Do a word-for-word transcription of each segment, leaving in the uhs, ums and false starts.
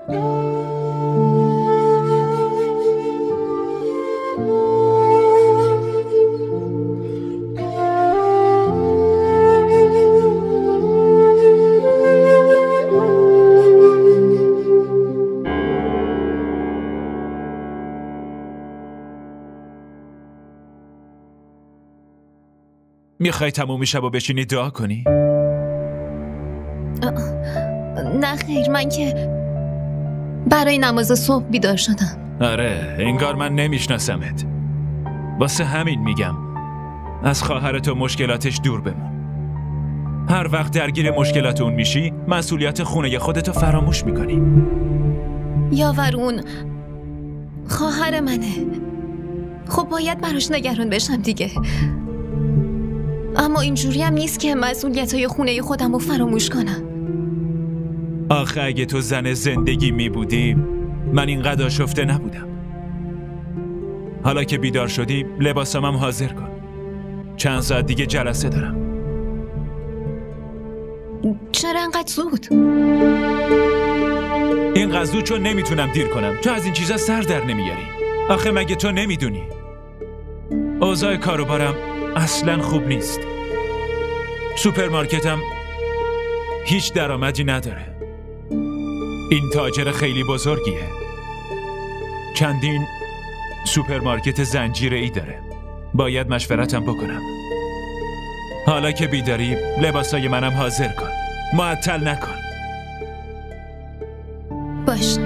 میخوای تموم شب و بشینی دعا کنی؟ نه خیر، من که برای نماز صبح بیدار شدم. آره، انگار من نمیشناسمت. واسه همین میگم از خواهرت و مشکلاتش دور بمون. هر وقت درگیر مشکلات اون میشی مسئولیت خونه خودتو فراموش میکنی. یاور اون خواهر منه، خب باید براش نگران بشم دیگه. اما اینجوری هم نیست که مسئولیت‌های خونه خودم رو فراموش کنم. آخه اگه تو زن زندگی می بودی من اینقدر آشفته نبودم. حالا که بیدار شدی لباسامم حاضر کن، چند ساعت دیگه جلسه دارم. چرا انقدر زود؟ اینقدر زود چون نمیتونم دیر کنم. تو از این چیزا سر در نمیاری. آخه مگه تو نمیدونی اوضاع کاروبارم اصلا خوب نیست. سوپرمارکتم هیچ درآمدی نداره. این تاجر خیلی بزرگیه، چندین سوپرمارکت زنجیره‌ای داره. باید مشورتم بکنم. حالا که بیداری لباسای منم حاضر کن، معطل نکن. باش.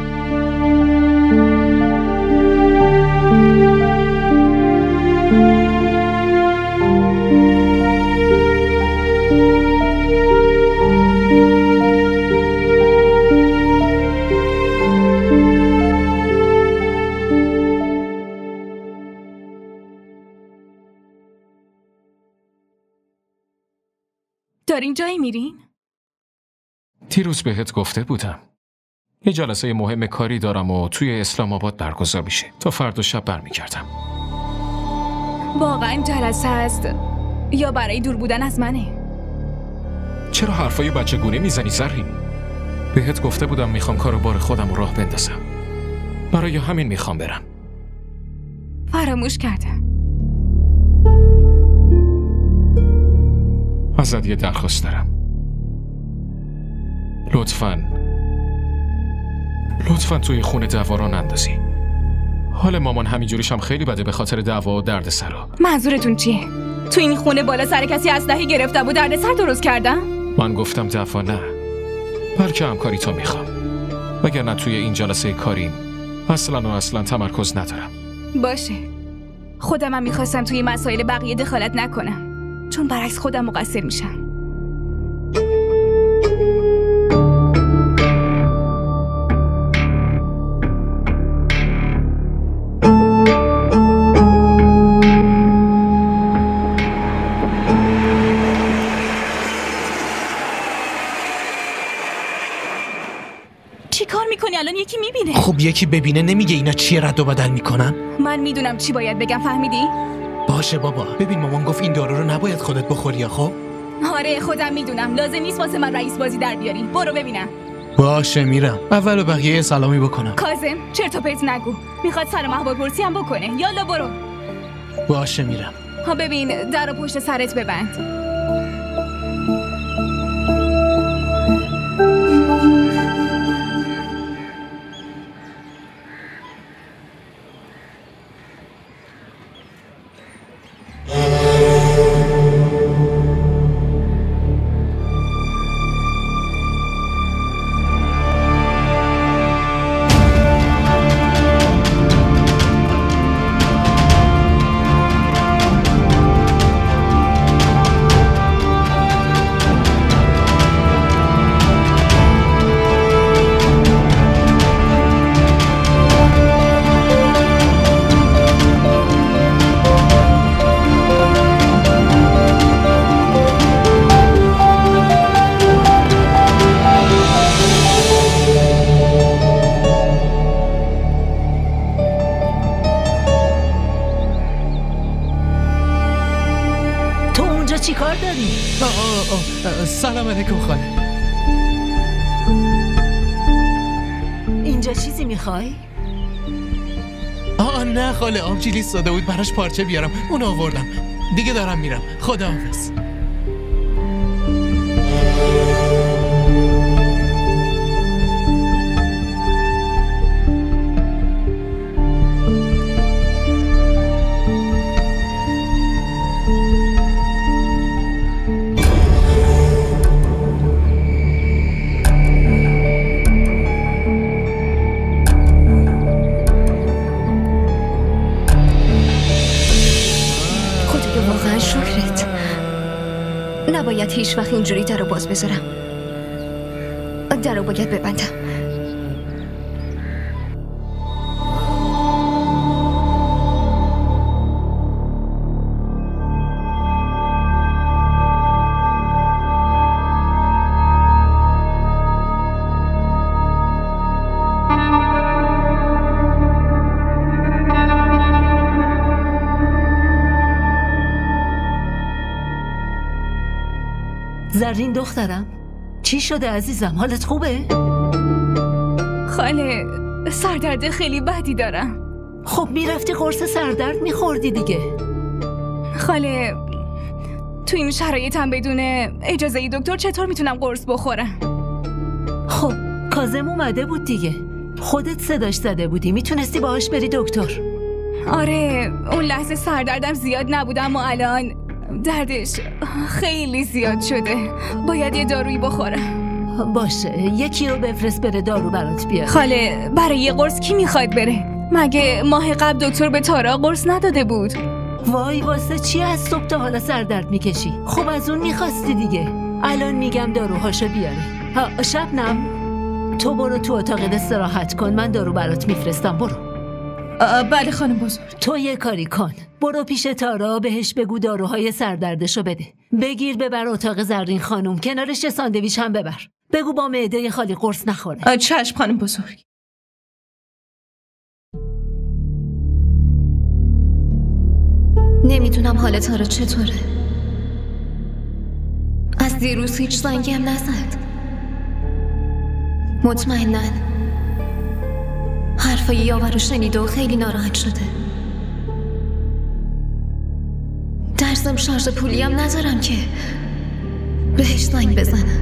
دارین جایی میرین؟ دیروز بهت گفته بودم یه جلسه مهم کاری دارم و توی اسلام آباد برگزار میشه. تا فردا شب برمیگردم. واقعا جلسه هست یا برای دور بودن از منه؟ چرا حرفای بچه گونه میزنی زرین؟ بهت گفته بودم میخوام کاروبار خودم رو راه بندازم. برای همین میخوام برم. فراموش کردم. ازت یه درخواست دارم. لطفاً لطفاً توی خونه دعوا را نندازی. حال مامان همینجوریش هم خیلی بده به خاطر دعوا و درد سرا. منظورتون چیه؟ تو این خونه بالا سر کسی اسلحه گرفتم و درد سر درست کردم؟ من گفتم دعوا نه، بلکه همکاری تو میخوام. وگرنه توی این جلسه کاریم اصلاً و اصلاً تمرکز ندارم. باشه، خودم هم میخواستم توی مسائل بقیه دخالت نکنم، چون برعکس خودم مقصر میشم. چی کار میکنی الان؟ یکی میبینه. خب یکی ببینه نمیگه اینا چیه رد و بدل میکنن؟ من میدونم چی باید بگم، فهمیدی؟ باشه بابا، ببین مامان گفت این دارو رو نباید خودت بخوری. خب آره خودم میدونم، لازم نیست واسه من رئیس بازی در بیاری. برو ببینم. باشه میرم. اول بقیه سلامی بکنم. کاظم چرت و پرت نگو، میخواد سلام احوالپرسی هم بکنه. یالا برو. باشه میرم. ها ببین در رو پشت سرت ببند. چی کار داری؟ آه آه آه. سلام علیکم خاله. اینجا چیزی میخوای؟ آه نه خاله، آبجیل ایستاده بود براش پارچه بیارم، اون آوردم. دیگه دارم میرم. خداحافظ. نباید هیچ وقت اینجوری در رو باز بذارم. در رو باید ببندم. زرین دخترم، چی شده عزیزم؟ حالت خوبه؟ خاله، سردرد خیلی بدی دارم. خب میرفتی قرص سردرد میخوردی دیگه. خاله، تو این شرایطم بدون اجازه دکتر چطور میتونم قرص بخورم؟ خب کاظم اومده بود دیگه، خودت صداش زده بودی، میتونستی باهاش بری دکتر. آره، اون لحظه سردردم زیاد نبودم و الان دردش خیلی زیاد شده. باید یه دارویی بخورم. باشه، یکی رو بفرست بره دارو برات بیاره. خاله، برای یه قرص کی میخواد بره؟ مگه ماه قبل دکتر به تارا قرص نداده بود؟ وای واسه چی از صبح تا حالا سردرد میکشی؟ خب از اون میخواستی دیگه. الان میگم داروهاشو بیاره. ها شبنم، تو برو تو اتاقت استراحت کن، من دارو برات میفرستم. برو. بله خانم بزرگ. تو یه کاری کن، برو پیش تارا، بهش بگو داروهای سردردشو بده. بگیر ببر اتاق زرین خانم، کنارش یه ساندویچ هم ببر. بگو با معده خالی قرص نخوره. چشم خانم بزرگ. نمیدونم حال تارا چطوره. از دیروز هیچ زنگی هم نزد. مطمئناً حرفای یاور رو شنیده و خیلی ناراحت شده. درسم شارژ پولی هم ندارم که بهش زنگ بزنم.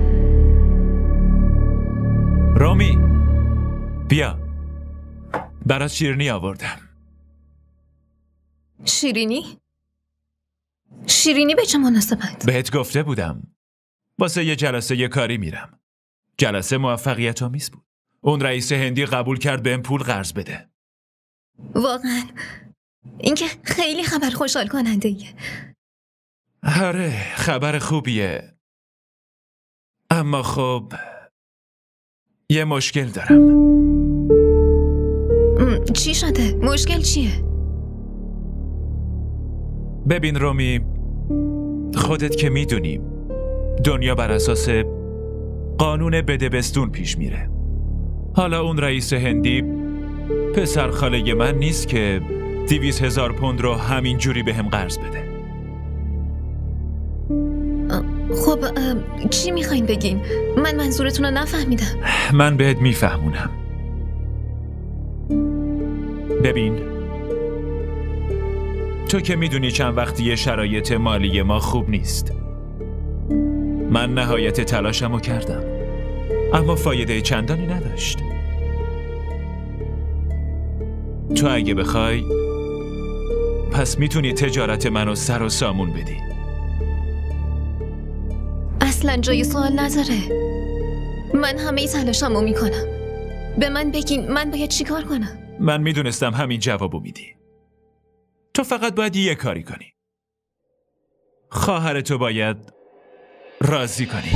رامی بیا، برات شیرینی آوردم. شیرینی؟ شیرینی به چه مناسبت؟ بهت گفته بودم واسه یه جلسه یه کاری میرم. جلسه موفقیت آمیز بود. اون رئیس هندی قبول کرد بهم پول قرض بده. واقعا این که خیلی خبر خوشحال کننده ایه. آره خبر خوبیه، اما خب یه مشکل دارم. چی شده؟ مشکل چیه؟ ببین رومی، خودت که میدونی دنیا بر اساس قانون بده بستون پیش میره. حالا اون رئیس هندی پسر خاله من نیست که دیویس هزار پوند رو همین جوری به هم قرض بده. خب چی میخواین بگین؟ من منظورتون رو نفهمیدم. من بهت میفهمونم. ببین، تو که میدونی چند وقتی شرایط مالی ما خوب نیست. من نهایت تلاشمو کردم اما فایده چندانی نداشت. تو اگه بخوای پس میتونی تجارت منو سر و سامون بدی. اصلا جای سوال نداره. من همه تلاشمو میکنم. به من بگین من باید چی کار کنم؟ من میدونستم همین جوابو میدی. تو فقط باید یه کاری کنی. خواهرتو باید راضی کنی.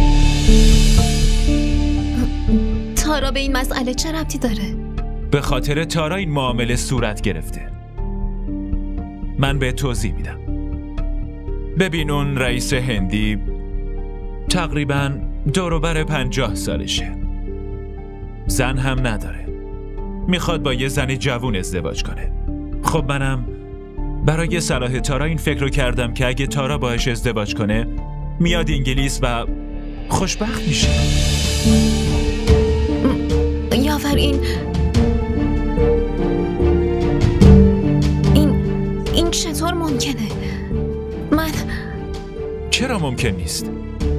تارا به این مسئله چه ربطی داره؟ به خاطر تارا این معامله صورت گرفته. من به توضیح میدم. ببین اون رئیس هندی تقریباً دوروبر پنجاه سالشه. زن هم نداره. میخواد با یه زن جوون ازدواج کنه. خب منم برای صلاح تارا این فکر رو کردم که اگه تارا باهاش ازدواج کنه میاد انگلیس و خوشبخت میشه. یاور این چطور ممکنه؟ من چرا ممکن نیست؟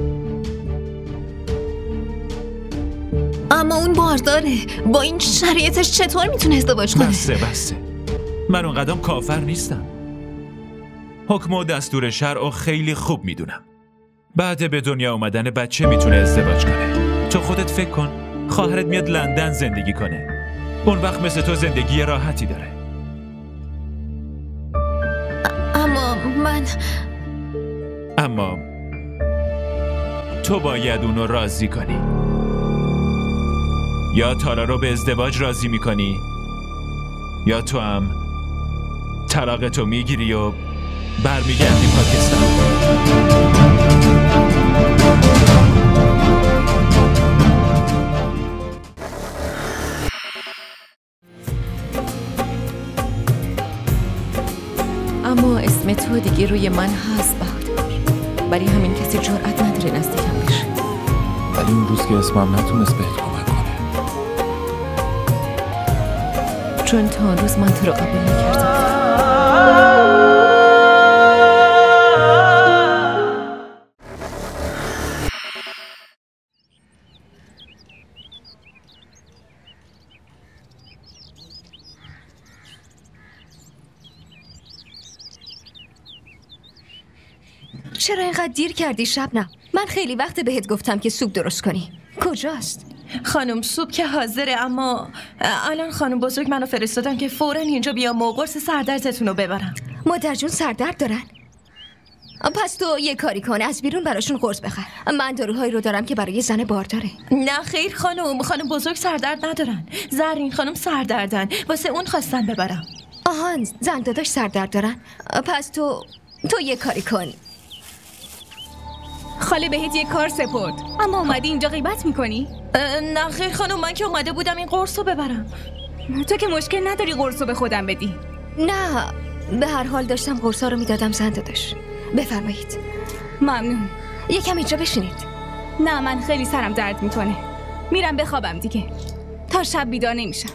اما اون بارداره. با این شرایطش چطور میتونه ازدواج کنه؟ بسته بسته من اون قدم کافر نیستم. حکم و دستور شرع خیلی خوب میدونم. بعد به دنیا اومدن بچه میتونه ازدواج کنه. تو خودت فکر کن خواهرت میاد لندن زندگی کنه. اون وقت مثل تو زندگی راحتی داره. اما من اما تو باید اونو راضی کنی. یا تارا رو به ازدواج راضی میکنی یا تو هم طلاقتو میگیری و برمیگردی پاکستان. اما اسم تو دیگه روی من هست بهادر، ولی همین کسی جرأت نداره نزدیکم بشه. ولی اون روز که اسمم نتونست بهت کمک کنه، چون تا اون روز من تو رو قبول نکردم. چرا اینقدر دیر کردی شبنم؟ من خیلی وقت بهت گفتم که سوپ درست کنی. کجاست؟ خانم سوپ که حاضره، اما الان خانم بزرگ منو فرستادن که فوراً اینجا بیام و قرص سردردتون رو ببرم. مادر جون سردرد دارن؟ پس تو یه کاری کن، از بیرون براشون قرص بخر. من داروهایی رو دارم که برای زن بارداره. نه خیر خانم، خانم بزرگ سردرد ندارن. زرین خانم سردردن، واسه اون خواستن ببرم. آهان، زن داداش سردرد دارن؟ پس تو تو یه کاری کن. خاله بهت یه کار سپرد، اما اومدی اینجا غیبت میکنی؟ نه خیر خانم، من که اومده بودم این قرص رو ببرم. تو که مشکل نداری قرص رو به خودم بدی. نه، به هر حال داشتم قرصا رو میدادم زن داداش. بفرمایید. ممنون. یکم اینجا بشینید. نه من خیلی سرم درد میکنه، میرم بخوابم دیگه، تا شب بیدار نمیشم.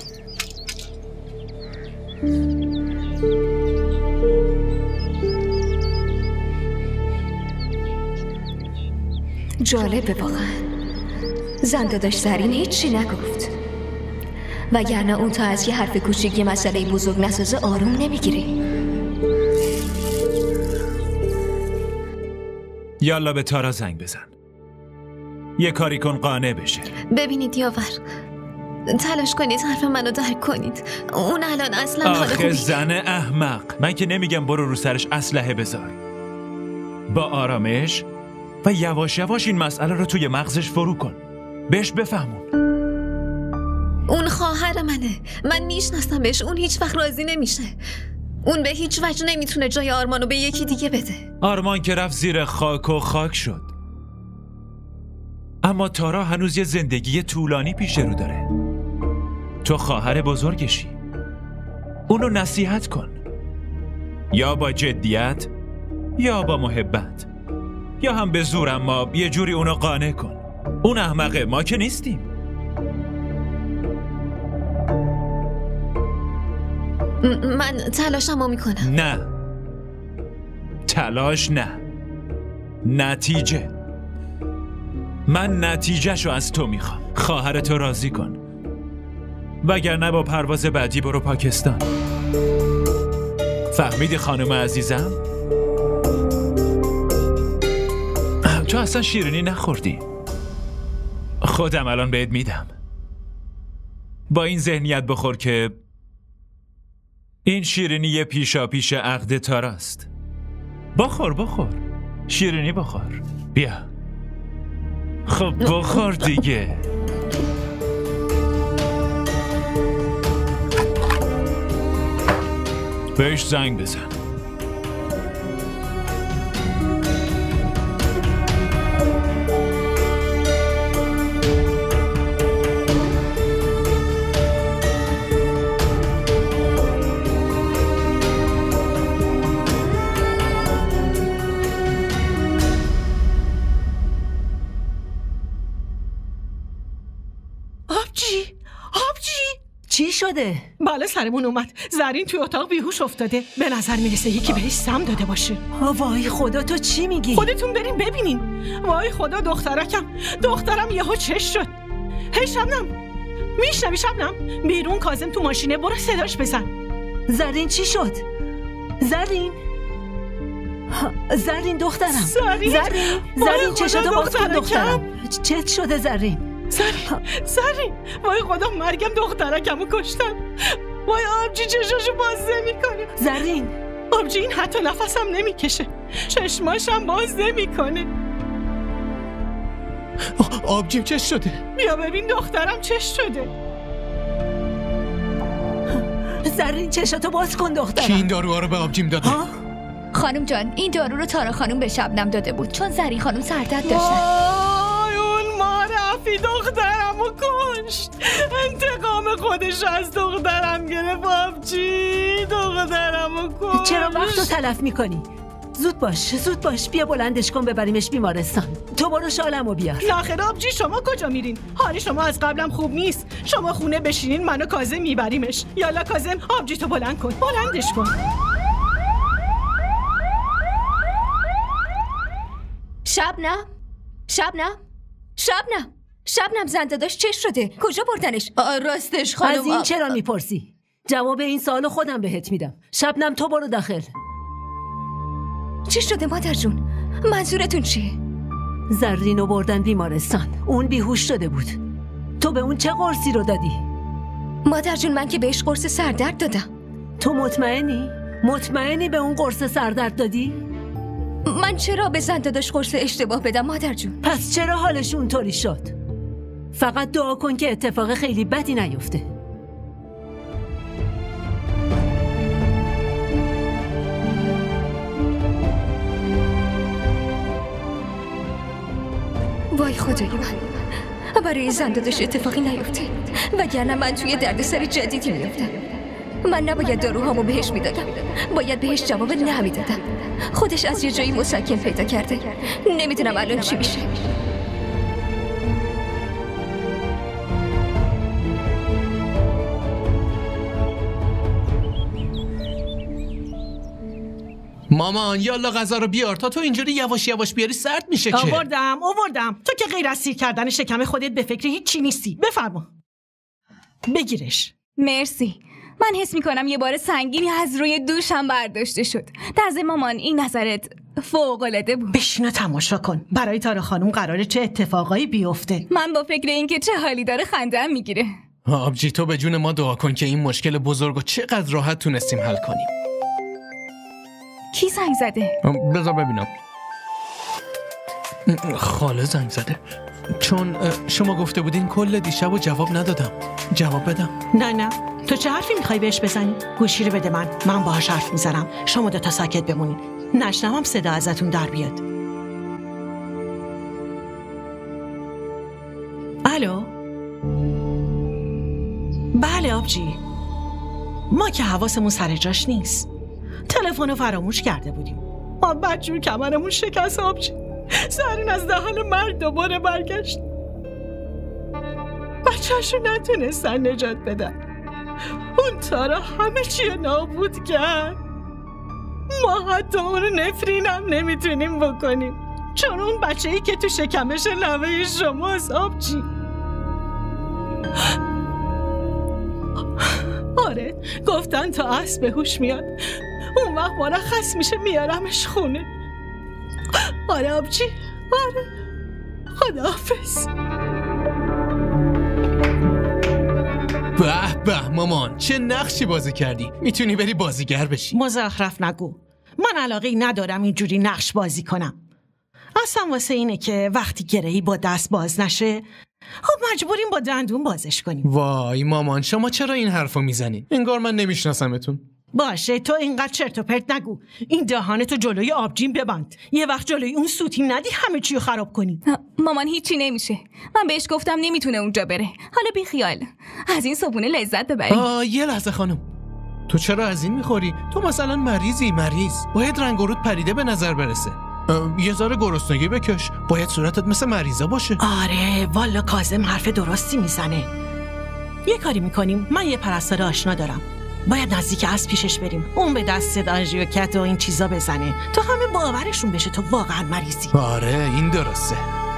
جالبه واقعا، زن داداش زرین هیچی نگفت، وگرنه اون تا از یه حرف کوچیک یه مسئله بزرگ نسازه آروم نمیگیره. یالا به تارا زنگ بزن، یه کاری کن قانع بشه. ببینید یاور، تلاش کنید حرف منو درک کنید. اون الان اصلا حال آخه خوبی. زن احمق، من که نمیگم برو رو سرش اسلحه بذار. با آرامش و یواش یواش این مسئله رو توی مغزش فرو کن، بهش بفهمون. اون خواهر منه، من میشناسمش. اون هیچ وقت راضی نمیشه. اون به هیچ وجه نمیتونه جای آرمانو به یکی دیگه بده. آرمان که رفت زیر خاک و خاک شد، اما تارا هنوز یه زندگی طولانی پیش رو داره. تو خواهر بزرگشی، اونو نصیحت کن، یا با جدیت یا با محبت، یا هم به زور، اما یه جوری اونو قانع کن. اون احمقه، ما که نیستیم. من تلاشمو میکنم. نه تلاش، نه نتیجه. من نتیجهشو از تو میخوام. خواهرتو راضی کن، وگرنه با پرواز بعدی برو پاکستان. فهمیدی خانم عزیزم؟ تو اصلا شیرینی نخوردی. خودم الان بهت میدم. با این ذهنیت بخور که این شیرینی پیشا پیش عقد تاراست. بخور بخور، شیرینی بخور. بیا خب بخور دیگه. بهش زنگ بزن. شده؟ بالا سرمون اومد. زرین توی اتاق بیهوش افتاده. به نظر میرسه یکی بهش سم داده باشه. وای خدا، تو چی میگی؟ خودتون بریم ببینین. وای خدا، دخترکم دخترم یهو چش شد. هی شبنم، میشنوی شبنم؟ بیرون کاظم تو ماشینه، برو صداش بزن. زرین چی شد؟ زرین زرین دخترم. زرین زرین زرین چشاتو باز کن دخترم. چت شده زرین؟ زرین زرین وای خدا، مرگم دخترکمو کشتن. وای آبجی چشاشو باز نمیکنه. زرین آبجی این حتی نفسم نمیکشه، چشماشم باز نمیکنه. آبجیم چش شده؟ بیا ببین دخترم چش شده. زرین چشاتو باز کن دخترم. کی این داروها رو به آبجیم داده؟ خانم جان، این دارو رو تارا خانم به شبنم داده بود چون زرین خانم سردرد داشتن. وای اون معرفی دخترمو کشت. انتقام خودش از دخترم گرفت. آبجی دخترمو کشت. چرا وقتو تلف میکنی؟ زود باش زود باش، بیا بلندش کن ببریمش بیمارستان. تو برو شالمو بیار. ناخیر آبجی، شما کجا میرین؟ حالی شما از قبلم خوب نیست. شما خونه بشینین، منو کاظم میبریمش. یالا کاظم، آبجی تو بلند کن، بلندش کن. شبنم شبنم شبنم شبنم زنده داشت چش شده. کجا بردنش؟ راستش خانم. از این چرا میپرسی؟ جواب این سوالو خودم بهت میدم. شبنم تو برو داخل. چی شده مادر جون؟ منظورتون چیه؟ زرینو بردن بیمارستان. اون بیهوش شده بود. تو به اون چه قرصی رو دادی؟ مادر جون من که بهش قرص سردرد دادم. تو مطمئنی؟ مطمئنی به اون قرص سردرد دادی؟ من چرا به زنده داشت قرص اشتباه بدم مادر جون؟ پس چرا حالش اونطوری شد؟ فقط دعا کن که اتفاق خیلی بدی نیفته. وای خدای من، برای زنده داشت اتفاقی نیفته، وگرنه من توی دردسر جدیدی میافتم. من نباید داروهامو بهش میدادم، باید بهش جواب نه میدادم. خودش از یه جایی مسکن پیدا کرده. نمیدونم الان چی میشه. مامان یالا غذا رو بیار. تا تو اینجوری یواش یواش بیاری سرد میشه که. آوردم آوردم. تو که غیر از سیر کردن شکم خودت به فکر هیچ چی نیستی. بفرما بگیرش. مرسی. من حس میکنم یه بار سنگینی از روی دوشم برداشته شد. در ضمن مامان این نظرت فوق‌العاده بود. بشین و تماشا کن. برای تارا خانم قراره چه اتفاقایی بیفته. من با فکر این که چه حالی داره خنده‌ام میگیره. آبجی تو به جون ما دعا کن که این مشکل بزرگو چقدر راحت تونستیم حل کنیم. کی زنگ زده؟ بذار ببینم. خاله زنگ زده. چون شما گفته بودین کل دیشب و جواب ندادم. جواب بدم؟ نه نه، تو چه حرفی میخوای بهش بزنی؟ گوشی رو بده من، من باهاش حرف میزنم. شما دوتا ساکت بمونین، نشنوم صدا ازتون در بیاد. الو؟ بله آبجی، ما که حواسمون سر جاش نیست. تلفن رو فراموش کرده بودیم. ما بدجور کمرمون شکست آبجی. زرین از دهان مرگ دوباره برگشت. بچه‌شو نتونستن نجات بدن. اون تارا همه چی نابود کرد. ما حتی اون نفرینم نمیتونیم بکنیم، چون اون بچه‌ای که تو شکمش نوه شماست آبجی. آره گفتن تا اسب به هوش میاد اون وقت مرخص میشه میارمش خونه. آره آبجی، آره. خداحافظ. به به مامان، چه نقشی بازی کردی. میتونی بری بازیگر بشی. مزخرف نگو. من علاقه ندارم اینجوری نقش بازی کنم. اصلا واسه اینه که وقتی گرهی با دست باز نشه، خب مجبوریم با دندون بازش کنیم. وای مامان، شما چرا این حرفو میزنی؟ انگار من نمیشناسمتون. باشه تو اینقدر چرت و پرت نگو. این دهانتو جلوی آبجیم ببند. یه وقت جلوی اون سوتی ندی همه چی رو خراب کنی. مامان هیچی نمیشه. من بهش گفتم نمیتونه اونجا بره. حالا بی خیال، از این صبحونه لذت ببری. آه یه لحظه خانم، تو چرا از این میخوری؟ تو مثلا مریضی. مریض باید رنگ و رود پریده به نظر برسه. یه ذره گرسنگی بکش. باید صورتت مثل مریضا باشه. آره والا کاظم حرف درستی میزنه. یه کاری میکنیم، من یه پرستار آشنا دارم، باید نزدیک از پیشش بریم، اون به دست آنژیوکت و این چیزا بزنه تا همه باورشون بشه تو واقعا مریضی. آره این درسته.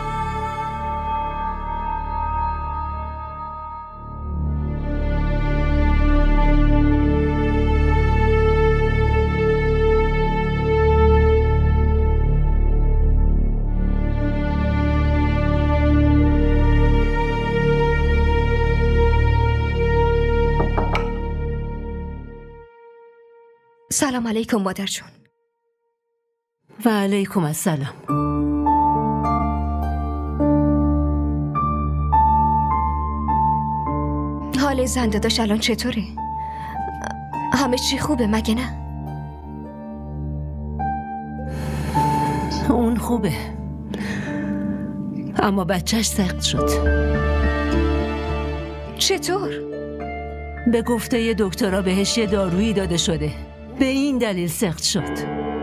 سلام علیکم مادر جون. و علیکم السلام. حال زنده داشت الان چطوره؟ همه چی خوبه مگه نه؟ اون خوبه، اما بچهش سقط شد. چطور؟ به گفته یه دکترها بهش یه دارویی داده شده، به این دلیل سقط شد.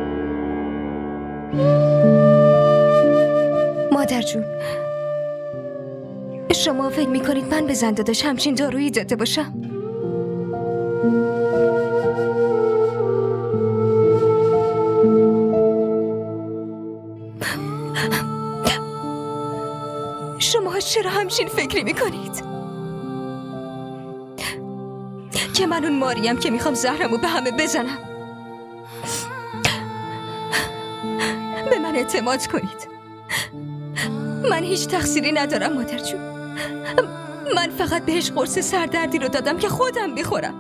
مادر جون، شما فکر میکنید من به زنده داشت همچین دارویی داده باشم؟ شما چرا همچین فکری میکنید؟ که من اون ماریم که میخوام زهرمو به همه بزنم؟ به من اعتماد کنید، من هیچ تقصیری ندارم مادر جون. من فقط بهش قرص سردردی رو دادم که خودم بخورم.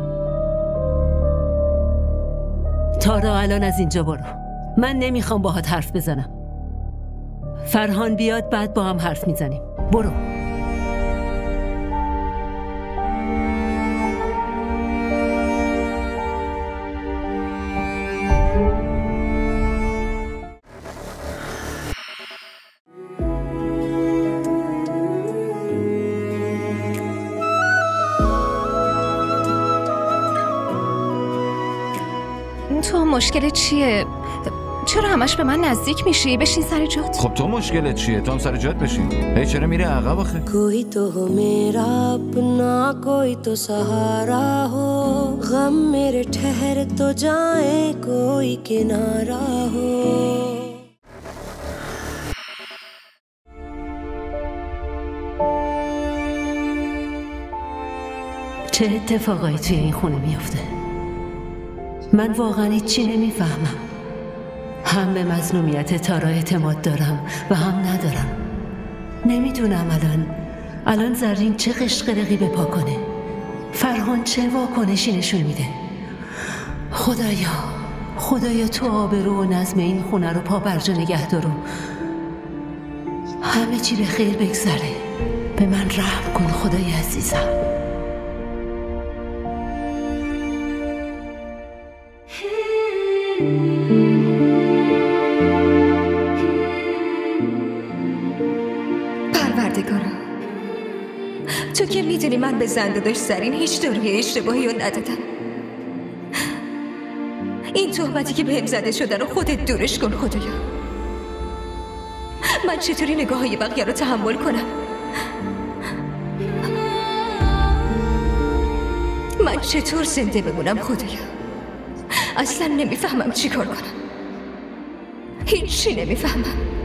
تارا الان از اینجا برو، من نمیخوام باهات حرف بزنم. فرهان بیاد بعد با هم حرف میزنیم. برو. تو مشکل چیه؟ چرا همش به من نزدیک میشی؟ بشین سر جات. خب تو مشکلت چیه؟ تو هم سر جات بشین. هی چرا میره عقب آخه؟ کوئی تو ہو میرا اپنا کوئی تو سہارا ہو غم میرے ٹھہر تو جائیں کوئی کنارا ہو. چه اتفاقایی توی این خونه میافته؟ من واقعا هیچی نمیفهمم. هم به مظلومیت تارا اعتماد دارم و هم ندارم. نمیدونم الان الان زرین چه قشقرقی به پا کنه، فرهان چه واکنشی نشون میده. خدایا خدایا تو آبرو و نظم این خونه رو پا برجا نگه دارو، همه چی به خیر بگذره. به من رحم کن خدای عزیزم. پروردگارا، تو که میدونی من به زنده داشت زرین هیچ داروی اشتباهی رو ندادم. این تهمتی که بهم زده شده رو خودت دورش کن خدایا. من چطوری نگاه های بقیه رو تحمل کنم؟ من چطور زنده بمونم خدایا؟ اصلا نمیفهمم چی کار کنم. هیچی نمیفهمم.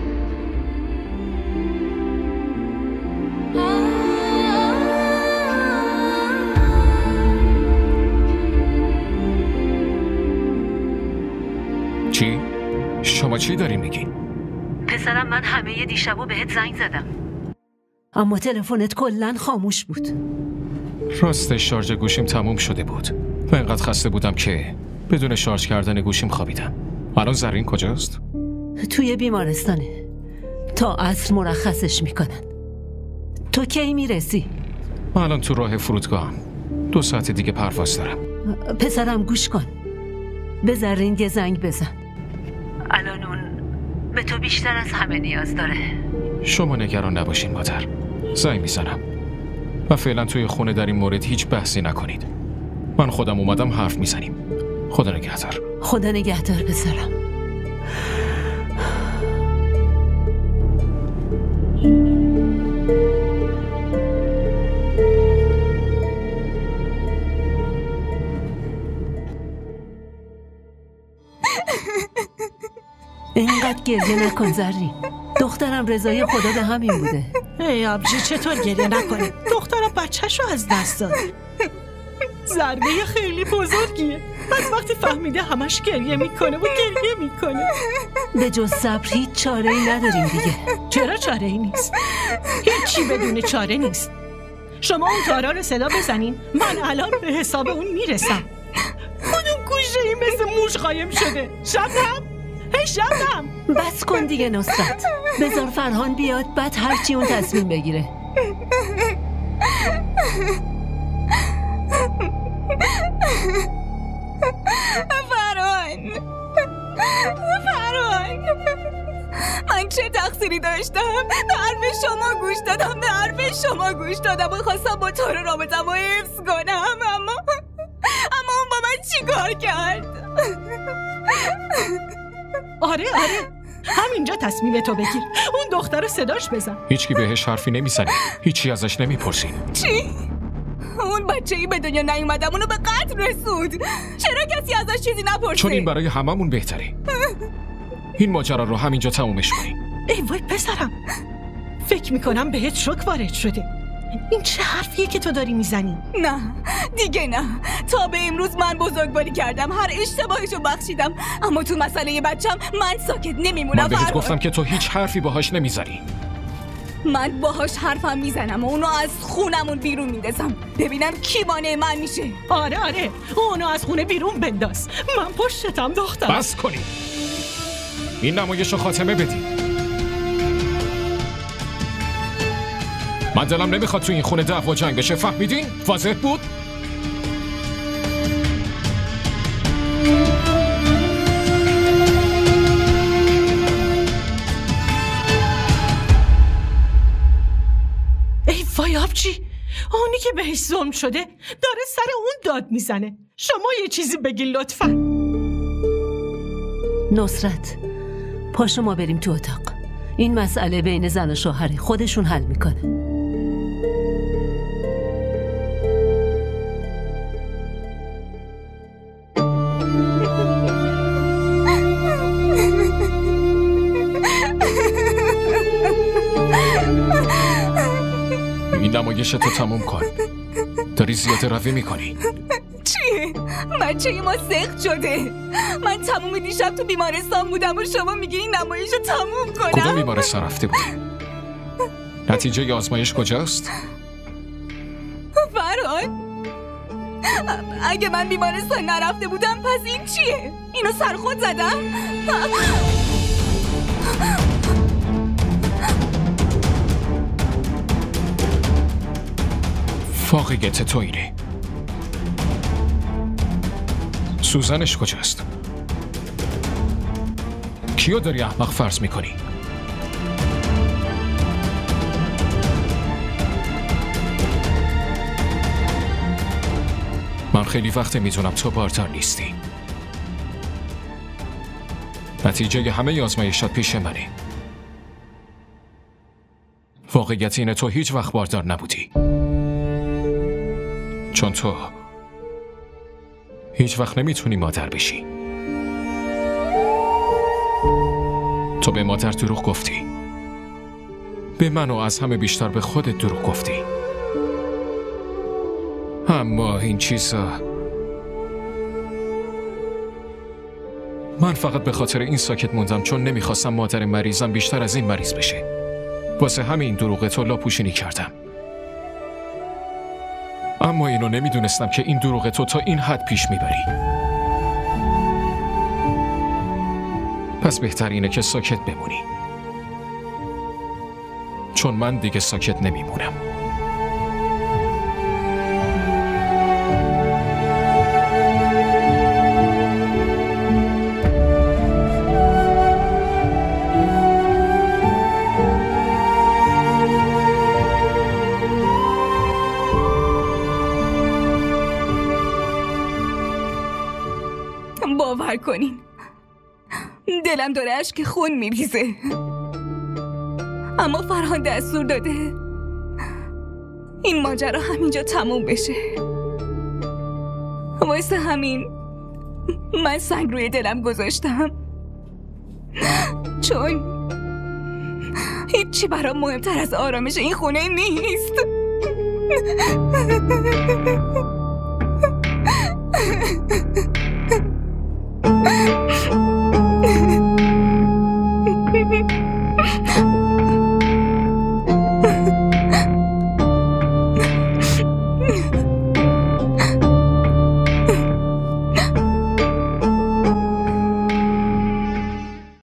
چی؟ شما چی داری میگین؟ پسرم من همه دیشبو بهت زنگ زدم اما تلفنت کلن خاموش بود. راستش شارژ گوشیم تموم شده بود و اینقدر خسته بودم که بدون شارژ کردن گوشیم خوابیدم. الان زرین کجاست؟ توی بیمارستانه، تا عصر مرخصش میکنن. تو کی میرسی؟ من الان تو راه فرودگاهم، دو ساعت دیگه پرواز دارم. پسرم گوش کن، به زرین یه زنگ بزن. الان اون به تو بیشتر از همه نیاز داره. شما نگران نباشین مادر، زنگ میزنم و فعلا توی خونه در این مورد هیچ بحثی نکنید. من خودم اومدم حرف میزنیم. خدا نگهدار. خدا نگهدار پسرم. اینقدر گریه نکن زرین. دخترم رضای خدا به همین بوده. ای آبجی چطور گریه نکنه؟ دخترم بچه‌شو از دست داد. ضربه خیلی بزرگیه. از وقتی فهمیده همش گریه میکنه و گریه میکنه. به جز صبر هیچ چاره ای نداریم دیگه. چرا چاره ای نیست؟ هیچی بدون چاره نیست. شما اون تارا رو صدا بزنین، من الان به حساب اون میرسم. اون گوشه ای مثل موش قایم شده. شبنم؟ هی شبنم! بس کن دیگه نصرت. بذار فرهان بیاد بعد هرچی اون تصمیم بگیره. فرهان فرهان من چه تقصیری داشتم؟ به حرف شما گوش دادم، به حرف شما گوش دادم و خواستم با تو رو رابطم و حفظ کنم، اما اما اون با من چی کار کرد؟ آره آره همینجا تصمیم تو بگیر. اون دختر رو صداش بزن. هیچکی بهش حرفی نمیزنی، هیچی ازش نمیپرسی. چی؟ اون بچه‌ای به دنیا نیومدم اونو به قتل رسود. چرا کسی ازش چیزی نپرسید؟ چون این برای هممون بهتره. این ماجرا رو همینجا تمومش کنیم. ای وای پسرم، فکر میکنم بهت شوک وارد شده. این چه حرفیه که تو داری میزنی؟ نه دیگه نه. تا به امروز من بزرگواری کردم، هر اشتباهشو بخشیدم، اما تو مسئله بچم من ساکت نمیمونم. من بهت گفتم که تو هیچ حرفی باهاش نمیزنی. من باهاش حرفم میزنم و اونو از خونمون بیرون میندازم، ببینم کی مانع من میشه. آره آره اونو از خونه بیرون بنداز. من پشتتم دختر. بس کنی، این نمایش رو خاتمه بدی. من دلم نمیخواد تو این خونه دعوا جنگ بشه، فهمیدین؟ واضح بود؟ ای وای آبجی، اونی که بهش ظلم شده داره سر اون داد میزنه. شما یه چیزی بگین لطفا. نصرت پاشو ما بریم تو اتاق. این مسئله بین زن و شوهره، خودشون حل میکنه. این نمایش تو تموم کن. داری زیاده روی میکنی. چیه؟ بچه ما سخت شده. من تموم دیشب تو بیمارستان بودم و شما میگی این نمایش رو تموم کنم؟ کدوم بیمارستان رفته بودی؟ نتیجه آزمایش کجاست؟ فرهان اگه من بیمارستان نرفته بودم پس این چیه؟ اینو سرخود زدم؟ واقعیت تو اینه. سوزنش کجاست؟ کیو داری احمق فرض میکنی؟ من خیلی وقت میدونم تو باردار نیستی. نتیجه همه آزمایشات پیش منه. واقعیت اینه تو هیچ وقت باردار نبودی، چون تو هیچ وقت نمیتونی مادر بشی. تو به مادر دروغ گفتی، به من و از همه بیشتر به خودت دروغ گفتی. اما این چیزا من فقط به خاطر این ساکت موندم چون نمیخواستم مادر مریضم بیشتر از این مریض بشه. واسه همه این دروغ تو لاپوشینی کردم. اما اینو نمیدونستم که این دروغ تو تا این حد پیش میبری. پس بهتر اینه که ساکت بمونی، چون من دیگه ساکت نمیمونم. باور کنین دلم داره اشک خون میریزه، اما فرهان دستور داده این ماجرا همینجا تموم بشه. واسه همین من سنگ روی دلم گذاشتم چون هیچی برام مهمتر از آرامش این خونه نیست.